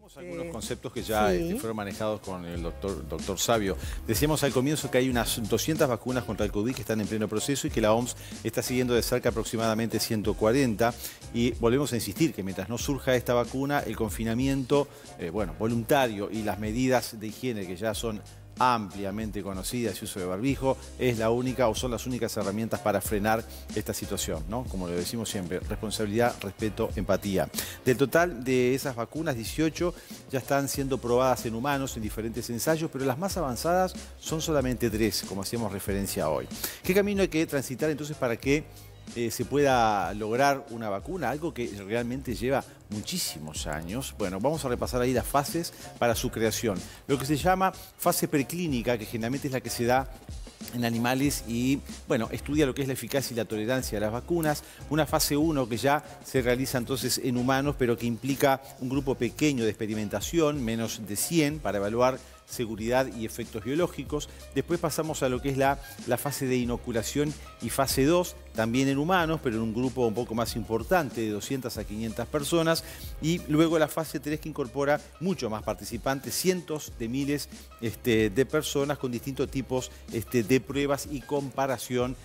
Tenemos algunos conceptos que ya fueron manejados con el doctor Savio. Decíamos al comienzo que hay unas 200 vacunas contra el COVID que están en pleno proceso y que la OMS está siguiendo de cerca aproximadamente 140. Y volvemos a insistir que mientras no surja esta vacuna, el confinamiento voluntario y las medidas de higiene que ya son ampliamente conocidas, y uso de barbijo, es la única o son las únicas herramientas para frenar esta situación, ¿no? Como lo decimos siempre, responsabilidad, respeto, empatía. Del total de esas vacunas, 18 ya están siendo probadas en humanos en diferentes ensayos, pero las más avanzadas son solamente 3, como hacíamos referencia hoy. ¿Qué camino hay que transitar entonces para que se pueda lograr una vacuna? Algo que realmente lleva muchísimos años. Bueno, vamos a repasar ahí las fases para su creación. Lo que se llama fase preclínica, que generalmente es la que se da en animales y, estudia lo que es la eficacia y la tolerancia a las vacunas. Una fase 1 que ya se realiza entonces en humanos, pero que implica un grupo pequeño de experimentación, menos de 100, para evaluar seguridad y efectos biológicos. Después pasamos a lo que es la fase de inoculación y fase 2, también en humanos, pero en un grupo un poco más importante, de 200 a 500 personas. Y luego la fase 3, que incorpora mucho más participantes, cientos de miles de personas con distintos tipos de pruebas y comparación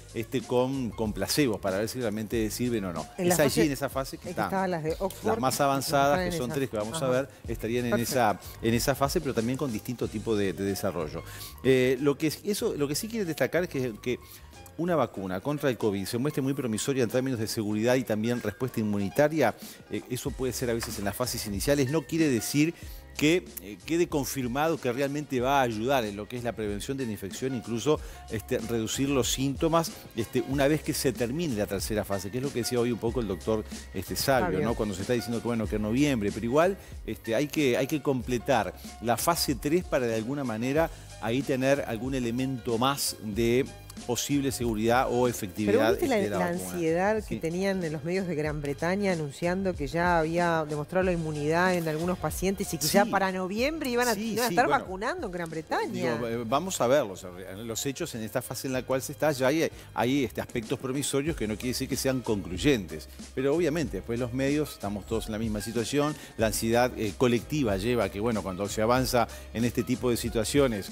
con placebos para ver si realmente sirven o no. Es allí en esa fase que están las de Oxford, las más avanzadas, que son 3 que vamos a ver, estarían en esa fase, pero también con distintos tipos de desarrollo. Lo que sí quiere destacar es que una vacuna contra el COVID se muestre muy promisoria en términos de seguridad y también respuesta inmunitaria. Eso puede ser a veces en las fases iniciales. No quiere decir que quede confirmado que realmente va a ayudar en lo que es la prevención de la infección, incluso reducir los síntomas una vez que se termine la tercera fase, que es lo que decía hoy un poco el doctor Savio, ¿no? Cuando se está diciendo que en noviembre, pero igual hay que completar la fase 3 para de alguna manera ahí tener algún elemento más de posible seguridad o efectividad. Pero ¿viste la ansiedad que tenían en los medios de Gran Bretaña anunciando que ya había demostrado la inmunidad en algunos pacientes y que ya para noviembre iban a estar vacunando en Gran Bretaña? Vamos a ver los hechos en esta fase en la cual se está. Ya hay aspectos promisorios que no quiere decir que sean concluyentes. Pero obviamente después los medios estamos todos en la misma situación. La ansiedad colectiva lleva a que, cuando se avanza en este tipo de situaciones,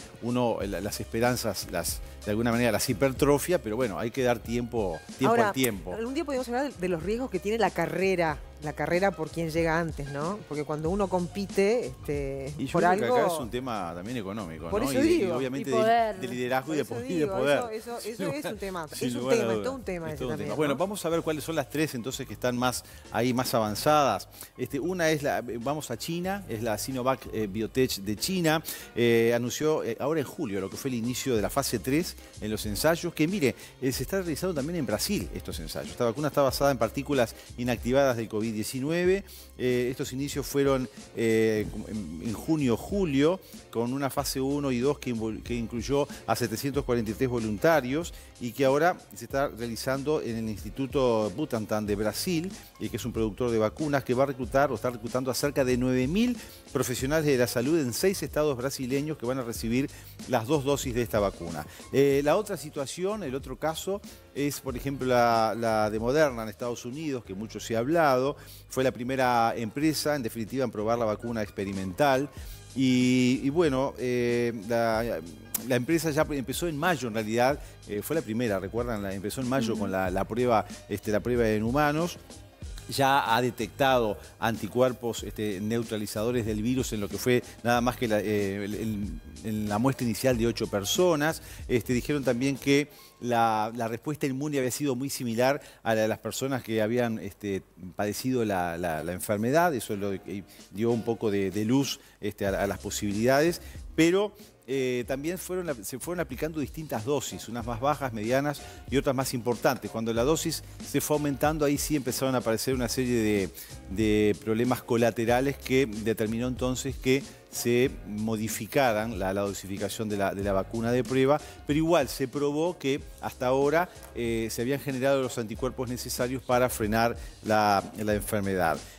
las esperanzas de alguna manera las hipertrofia, pero hay que dar tiempo al tiempo. Algún día podemos hablar de los riesgos que tiene la carrera por quien llega antes, ¿no? Porque cuando uno compite y yo por creo algo... que acá es un tema también económico, por ¿no? eso digo, y obviamente de liderazgo y de poder. Eso es un tema, es todo un tema ese también, ¿no? Bueno, vamos a ver cuáles son las 3 entonces que están más avanzadas. Una es vamos a China, es la Sinovac Biotech de China. Anunció ahora en julio lo que fue el inicio de la fase 3 en los ensayos, que mire, se está realizando también en Brasil estos ensayos. Esta vacuna está basada en partículas inactivadas del COVID-19. Estos inicios fueron en junio-julio, con una fase 1 y 2 que incluyó a 743 voluntarios y que ahora se está realizando en el Instituto Butantan de Brasil, que es un productor de vacunas que va a reclutar o está reclutando a cerca de 9.000 profesionales de la salud en 6 estados brasileños que van a recibir las 2 dosis de esta vacuna. La otra situación, el otro caso, es por ejemplo la de Moderna en Estados Unidos, que mucho se ha hablado. Fue la primera empresa, en definitiva, en probar la vacuna experimental. La empresa ya empezó en mayo, en realidad, fue la primera, recuerdan, empezó en mayo con la prueba en humanos. Ya ha detectado anticuerpos neutralizadores del virus en lo que fue nada más que en la muestra inicial de 8 personas. Dijeron también que la respuesta inmune había sido muy similar a la de las personas que habían padecido la enfermedad. Eso dio un poco de luz a las posibilidades, pero también se fueron aplicando distintas dosis, unas más bajas, medianas y otras más importantes. Cuando la dosis se fue aumentando, ahí sí empezaron a aparecer una serie de problemas colaterales que determinó entonces que se modificaran la dosificación de la vacuna de prueba, pero igual se probó que hasta ahora se habían generado los anticuerpos necesarios para frenar la enfermedad.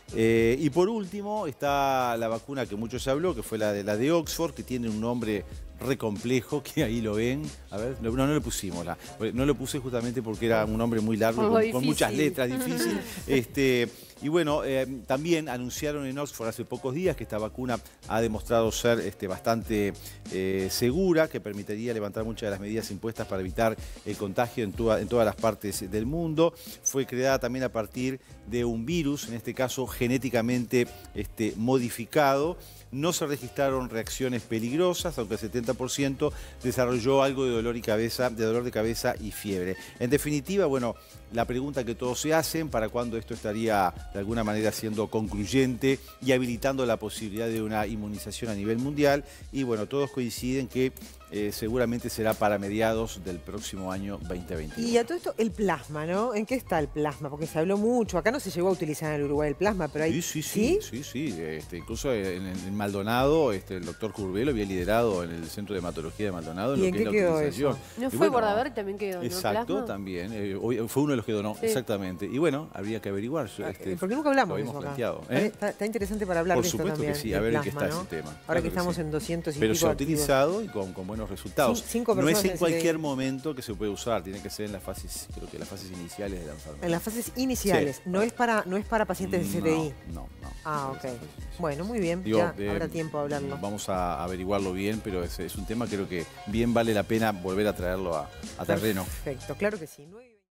Y por último está la vacuna que mucho se habló, que fue la de Oxford, que tiene un nombre re complejo, que ahí lo ven. A ver, no le pusimos no lo puse justamente porque era un nombre muy largo, con muchas letras, difícil. Y bueno, también anunciaron en Oxford hace pocos días que esta vacuna ha demostrado ser bastante segura, que permitiría levantar muchas de las medidas impuestas para evitar el contagio en todas las partes del mundo. Fue creada también a partir de un virus, en este caso genéticamente modificado. No se registraron reacciones peligrosas, aunque el 70% desarrolló algo de dolor de cabeza y fiebre. En definitiva, bueno, la pregunta que todos se hacen, ¿para cuándo esto estaría de alguna manera siendo concluyente y habilitando la posibilidad de una inmunización a nivel mundial? Y bueno, todos coinciden que seguramente será para mediados del próximo año 2021. Y a todo esto, el plasma, ¿no? ¿En qué está el plasma? Porque se habló mucho. Acá no se llegó a utilizar en el Uruguay el plasma, pero hay... Sí. Incluso en Maldonado, el doctor Curbelo había liderado en el Centro de Hematología de Maldonado ¿Y en qué quedó eso? ¿No fue Bordaberry también quedó? Exacto, ¿no? También. Fue uno de los que donó, exactamente. Y bueno, habría que averiguar. Porque nunca hablamos de eso acá. Planteado, está interesante para hablar de esto también. Por supuesto que sí, a ver en qué está ese tema. Ahora que estamos en 200 y Pero pico se ha activos. utilizado y con buenos resultados. No es en cualquier momento que se puede usar, tiene que ser en las fases, creo que las fases iniciales de la enfermedad. En las fases iniciales, sí. no es para pacientes de CTI. No. Ah, ok. Bueno, muy bien, ya habrá tiempo a hablarlo. Vamos a averiguarlo bien, pero es un tema creo que bien vale la pena volver a traerlo a terreno. Perfecto, claro que sí.